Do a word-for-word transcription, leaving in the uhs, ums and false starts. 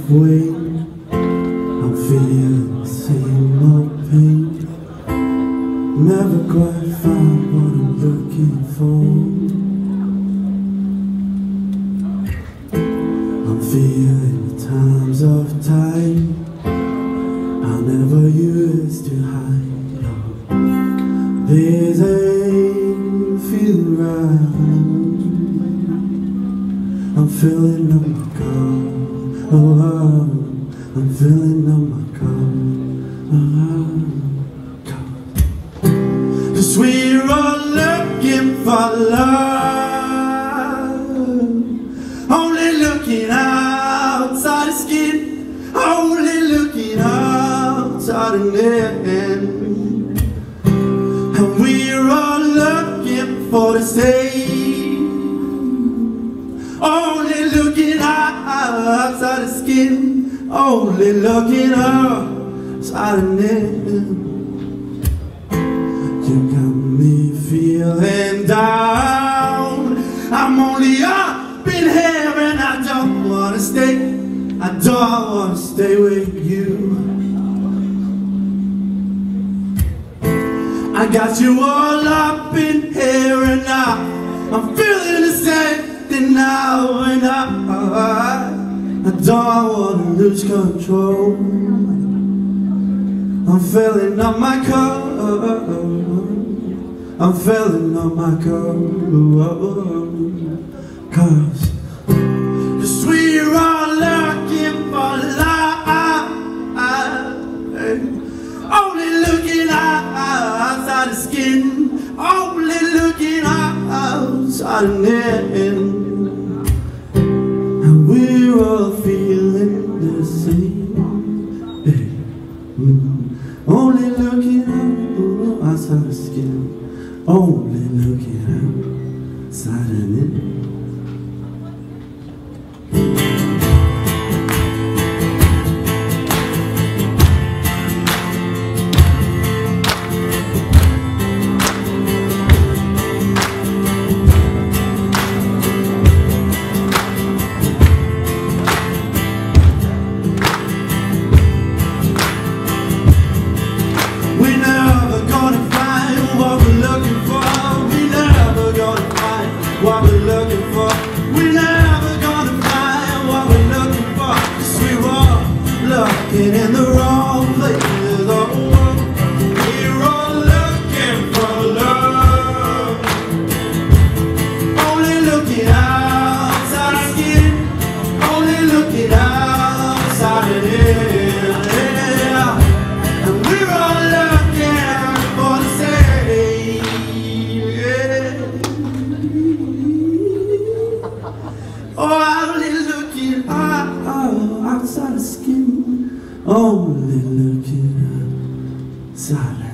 halfway. I'm feeling the same old pain. Never quite found what I'm looking for. I'm feeling the times of time I never used to hide. These ain't feel right. I'm feeling on my car. Oh, oh, I'm feeling on my car. Oh, oh. Cause we're all looking for love, only looking outside the skin, only looking outside the net. And we're all looking for the same, only looking outside the skin, only looking outside the net. You got me feeling down. I'm only up in here and I don't wanna stay. I don't wanna stay with you. I got you all up in here and now I'm feeling the same thing now and I, I don't wanna lose control. I'm feeling on my car. I'm feeling on my car. Cause, cause we're all looking for love, only looking outside the skin, only looking outside the net. And we're all feeling the same, only looking outside the skin, only looking outside the net. What we're looking for, we're never gonna find what we're looking for. Cause we're all looking in the wrong places. Oh, we're all looking for love, only looking outside our skin, only looking outside of it. And we're all looking for the same. Oh, only looking outside the skin, only looking outside.